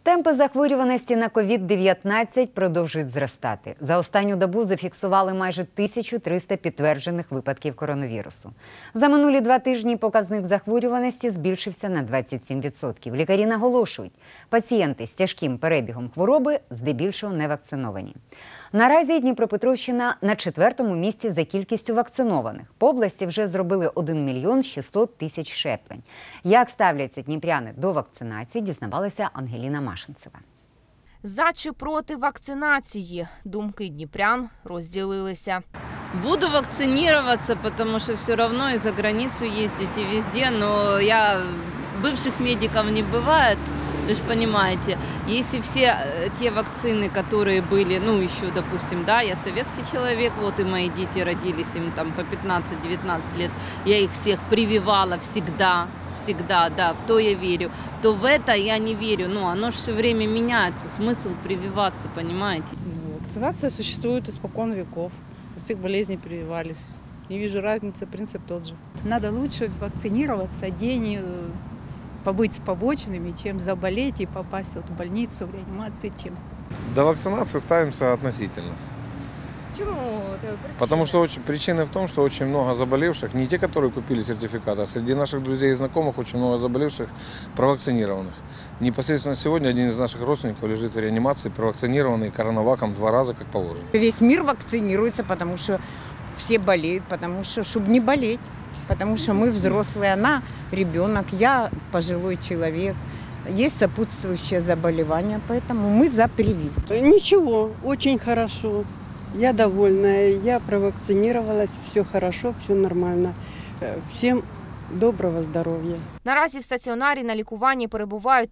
Темпи захворюваності на COVID-19 продовжують зростати. За останню добу зафіксували майже 1300 підтверджених випадків коронавірусу. За минулі 2 тижні показник захворюваності збільшився на 27%. Лікарі наголошують, пацієнти з тяжким перебігом хвороби здебільшого не вакциновані. Наразі Дніпропетровщина на 4-му місці за кількістю вакцинованих. По області вже зробили 1 мільйон 600 тисяч щеплень. Як ставляться дніпряни до вакцинації, дізнавалася Ангеліна Машинцева. За чи проти вакцинації? Думки дніпрян розділилися. Буду вакцинироваться, потому что все равно и за границу ездить и везде, но бывших медиков не бывает, вы же понимаете. Если все те вакцины, которые были, еще, допустим, да, я советский человек, вот и мои дети родились, им там по 15-19 лет, я их всех прививала всегда, да, в то я верю, то в это я не верю. Оно же все время меняется, смысл прививаться, понимаете? Вакцинация существует испокон веков, у всех болезней прививались. Не вижу разницы, принцип тот же. Надо лучше вакцинироваться, день побыть с побочными, чем заболеть и попасть в больницу, в реанимацию, чем. До вакцинации ставимся относительно. Чому? Потому что причина в том, что очень много заболевших, не те, которые купили сертификат, а среди наших друзей и знакомых очень много заболевших, провакцинированных. Непосредственно сегодня один из наших родственников лежит в реанимации, провакцинированный коронаваком 2 раза, как положено. Весь мир вакцинируется, потому что все болеют, потому что, чтобы не болеть. Потому что мы взрослые, она ребенок, я пожилой человек. Есть сопутствующее заболевание, поэтому мы за прививку. Ничего, очень хорошо. Я довольна, я провакцинировалась, все хорошо, все нормально. Всем доброго здоров'я. Наразі в стаціонарі на лікуванні перебувають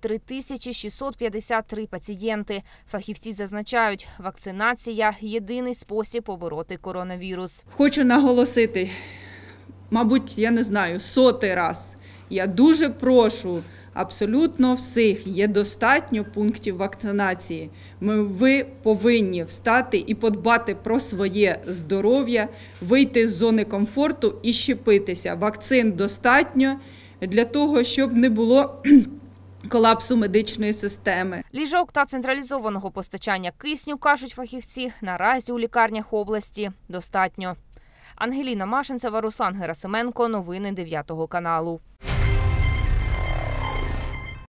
3653 пацієнти. Фахівці зазначають, вакцинація – єдиний спосіб побороти коронавірус. Хочу наголосити, мабуть, я не знаю, 100-й раз. Я дуже прошу абсолютно всіх, є достатньо пунктів вакцинації. Ви повинні встати і подбати про своє здоров'я, вийти з зони комфорту і щепитися. Вакцин достатньо для того, щоб не було колапсу медичної системи. Ліжок та централізованого постачання кисню, кажуть фахівці, наразі у лікарнях області достатньо. Ангеліна Машинцева, Руслан Герасименко. Новини 9 каналу.